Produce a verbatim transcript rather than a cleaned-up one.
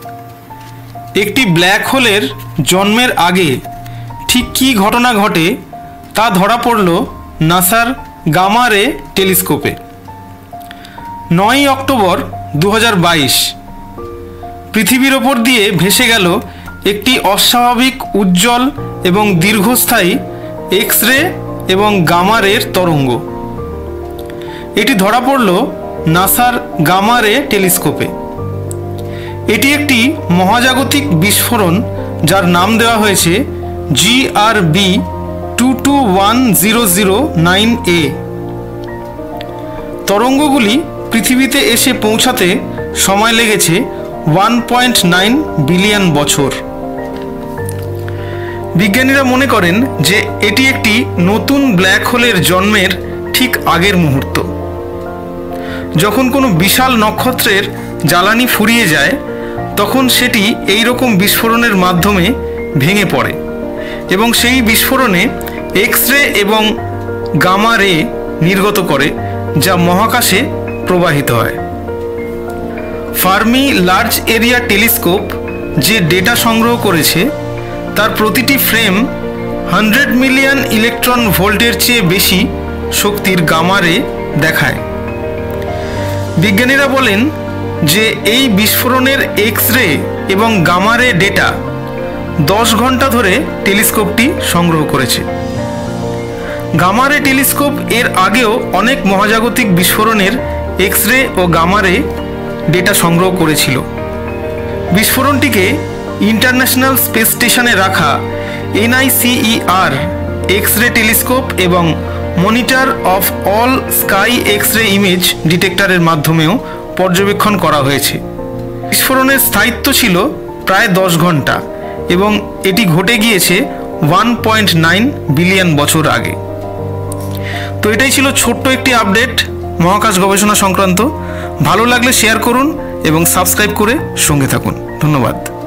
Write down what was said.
একটি ব্ল্যাক হোলের জন্মের আগে ঠিক কী ঘটনা ঘটে তা ধরা পড়ল নাসার গামা রে টেলিস্কোপে। নয়ই অক্টোবর দু হাজার বাইশ পৃথিবীর ওপর দিয়ে ভেসে গেল একটি অস্বাভাবিক উজ্জ্বল এবং দীর্ঘস্থায়ী এক্স রে এবং গামা রের তরঙ্গ। এটি ধরা পড়ল নাসার গামা রে টেলিস্কোপে। এটি একটি মহাজাগতিক বিস্ফোরণ যার নাম দেওয়া হয়েছে G R B two two one zero zero nine A. তরঙ্গগুলি পৃথিবীতে এসে পৌঁছাতে সময় লেগেছে ওয়ান পয়েন্ট নাইন বিলিয়ন বছর। বিজ্ঞানীরা মনে করেন যে এটি একটি নতুন ব্ল্যাক হোলের জন্মের ঠিক আগের মুহূর্ত। যখন কোনো বিশাল নক্ষত্রের জ্বালানি ফুরিয়ে যায় তখন সেটি এই রকম বিস্ফোরণের মাধ্যমে ভেঙে পড়ে এবং সেই বিস্ফোরণে এক্স রে এবং গামা রে নির্গত করে, যা মহাকাশে প্রবাহিত হয়। ফার্মি লার্জ এরিয়া টেলিস্কোপ যে ডেটা সংগ্রহ করেছে তার প্রতিটি ফ্রেম হান্ড্রেড মিলিয়ন ইলেকট্রন ভোল্টের চেয়ে বেশি শক্তির গামা রে দেখায়। বিজ্ঞানীরা বলেন যে এই বিস্ফোরণের এক্স রে এবং গামা রে ডেটা দশ ঘন্টা ধরে টেলিস্কোপটি সংগ্রহ করেছে। গামা রে টেলিস্কোপ এর আগেও অনেক মহাজাগতিক বিস্ফোরণের এক্স রে ও গামা রে ডেটা সংগ্রহ করেছিল। বিস্ফোরণটিকে ইন্টারন্যাশনাল স্পেস স্টেশনে রাখা N I C E R X ray telescope এবং monitor of all sky X ray image ডিটেক্টরের মাধ্যমেও পর্যবেক্ষণ করা হয়েছে। বিস্ফোরণের স্থায়িত্ব ছিল প্রায় দশ ঘন্টা এবং এটি ঘটে গিয়েছে ওয়ান পয়েন্ট নাইন বিলিয়ন বছর আগে। তো এটাই ছিল ছোট্ট একটি আপডেট মহাকাশ গবেষণা সংক্রান্ত। ভালো লাগলে শেয়ার করুন এবং সাবস্ক্রাইব করে সঙ্গে থাকুন। ধন্যবাদ।